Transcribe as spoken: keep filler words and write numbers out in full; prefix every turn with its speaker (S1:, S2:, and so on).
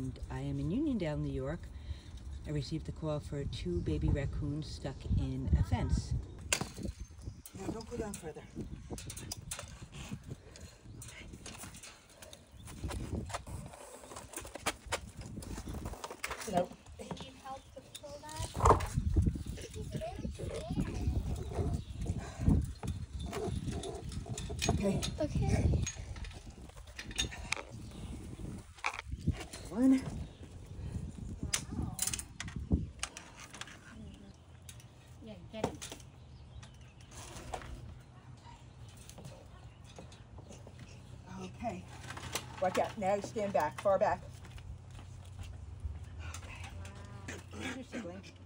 S1: and I am in Uniondale, New York. I received a call for two baby raccoons stuck in a fence.
S2: Now don't go down further. Sit out.
S3: Need help to pull that?
S2: Okay.
S3: Okay.
S2: One.
S3: Wow. Yeah, get him.
S2: Okay. Watch out. Now you stand back, far back. Okay. Who's your sibling?